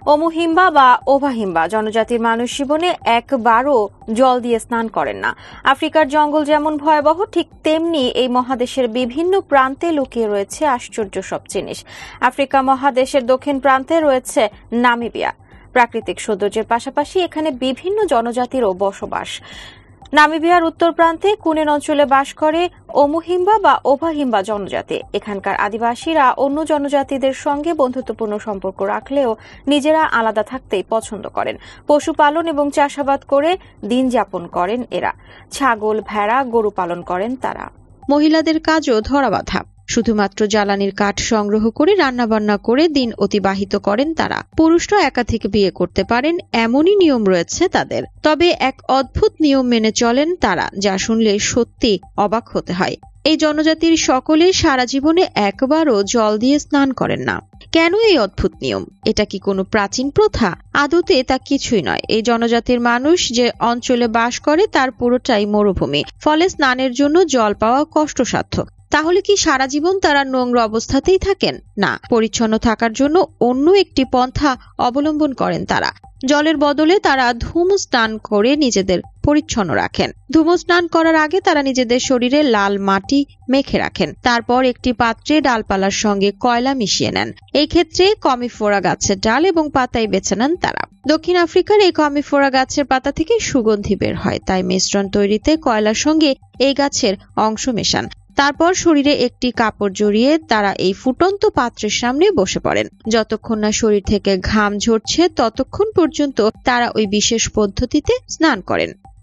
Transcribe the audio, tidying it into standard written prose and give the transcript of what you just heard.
ওমোহিম্বা বা ওভাহিম্বা জনজাতির মানুষ জীবনে একবারও জল দিয়ে স্নান করেন না। আফ্রিকার জঙ্গল যেমন ভয়াবহ, ঠিক তেমনি এই মহাদেশের বিভিন্ন প্রান্তে লুকিয়ে রয়েছে আশ্চর্য সব জিনিস। আফ্রিকা মহাদেশের দক্ষিণ প্রান্তে রয়েছে নামিবিয়া। প্রাকৃতিক সৌন্দর্যের পাশাপাশি এখানে বিভিন্ন জনজাতিরও বসবাস। নামিবিয়ার উত্তর প্রান্তে কুনেন অঞ্চলে বাস করে ওমোহিম্বা বা ওভাহিম্বা জনজাতি। এখানকার আদিবাসীরা অন্য জনজাতিদের সঙ্গে বন্ধুত্বপূর্ণ সম্পর্ক রাখলেও নিজেরা আলাদা থাকতেই পছন্দ করেন। পশুপালন এবং চাষাবাদ করে দিন যাপন করেন এরা। ছাগল, ভেড়া, গরু পালন করেন তারা। মহিলাদের কাজও ধরাবাঁধা। শুধুমাত্র জ্বালানির কাঠ সংগ্রহ করে রান্নাবান্না করে দিন অতিবাহিত করেন তারা। পুরুষরা একাধিক বিয়ে করতে পারেন এমনই নিয়ম রয়েছে তাদের। তবে এক অদ্ভুত নিয়ম মেনে চলেন তারা, যা শুনলে সত্যি অবাক হতে হয়। এই জনজাতির সকলে সারা জীবনে একবারও জল দিয়ে স্নান করেন না। কেন এই অদ্ভুত নিয়ম? এটা কি কোনো প্রাচীন প্রথা? আদতে তা কিছুই নয়। এই জনজাতির মানুষ যে অঞ্চলে বাস করে তার পুরোটাই মরুভূমি, ফলে স্নানের জন্য জল পাওয়া কষ্টসাধ্য। তাহলে কি সারা জীবন তারা নোংরা অবস্থাতেই থাকেন? না, পরিচ্ছন্ন থাকার জন্য অন্য একটি পন্থা অবলম্বন করেন তারা। জলের বদলে তারা ধূম স্নান করে নিজেদের পরিচ্ছন্ন রাখেন। ধূম স্নান করার আগে তারা নিজেদের শরীরে লাল মাটি মেখে রাখেন। তারপর একটি পাত্রে ডালপালার সঙ্গে কয়লা মিশিয়ে নেন। এই ক্ষেত্রে কমিফোরা গাছের ডাল এবং পাতাই বেছে নেন তারা। দক্ষিণ আফ্রিকার এই কমিফোরা গাছের পাতা থেকে সুগন্ধি বের হয়, তাই মিশ্রণ তৈরিতে কয়লার সঙ্গে এই গাছের অংশ মেশান। তারপর শরীরে একটি কাপড় জড়িয়ে তারা এই ফুটন্ত পাত্রের সামনে বসে পড়েন। যতক্ষণ না শরীর থেকে ঘাম ঝরছে ততক্ষণ পর্যন্ত তারা ওই বিশেষ পদ্ধতিতে স্নান করেন।